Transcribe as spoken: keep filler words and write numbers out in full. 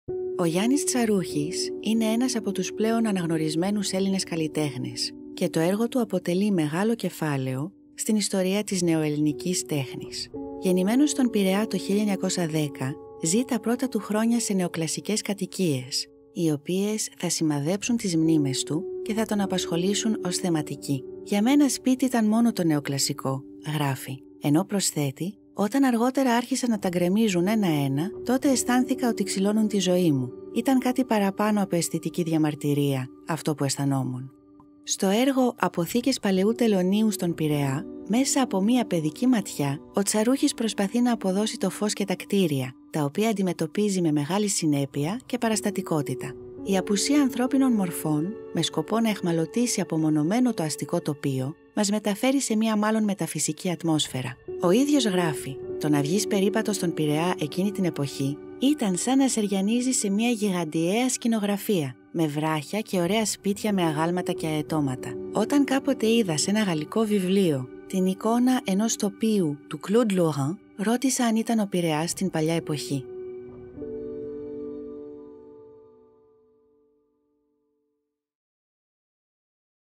Ο Γιάννης Τσαρούχης είναι ένας από τους πλέον αναγνωρισμένους Έλληνες καλλιτέχνες και το έργο του αποτελεί μεγάλο κεφάλαιο στην ιστορία της νεοελληνικής τέχνης. Γεννημένος στον Πειραιά το χίλια εννιακόσια δέκα, ζει τα πρώτα του χρόνια σε νεοκλασικές κατοικίες, οι οποίες θα σημαδέψουν τις μνήμες του και θα τον απασχολήσουν ως θεματική. «Για μένα σπίτι ήταν μόνο το νεοκλασικό», γράφει, ενώ προσθέτει, «όταν αργότερα άρχισαν να τα γκρεμίζουν ένα-ένα, τότε αισθάνθηκα ότι ξυλώνουν τη ζωή μου. Ήταν κάτι παραπάνω από αισθητική διαμαρτυρία αυτό που αισθανόμουν». Στο έργο «Αποθήκες Παλαιού Τελωνείου στον Πειραιά», μέσα από μία παιδική ματιά, ο Τσαρούχης προσπαθεί να αποδώσει το φως και τα κτίρια, τα οποία αντιμετωπίζει με μεγάλη συνέπεια και παραστατικότητα. Η απουσία ανθρώπινων μορφών, με σκοπό να εχμαλωτήσει απομονωμένο το αστικό τοπίο, μας μεταφέρει σε μία μάλλον μεταφυσική ατμόσφαιρα. Ο ίδιος γράφει: «Το να βγεις περίπατο στον Πειραιά εκείνη την εποχή ήταν σαν να σεριανίζει σε μία γιγαντιαία σκηνογραφία, με βράχια και ωραία σπίτια με αγάλματα και αετώματα. Όταν κάποτε είδα σε ένα γαλλικό βιβλίο την εικόνα ενός τοπίου του Κλοντ Λοράν, ρώτησα αν ήταν ο Πειραιάς στην παλιά εποχή.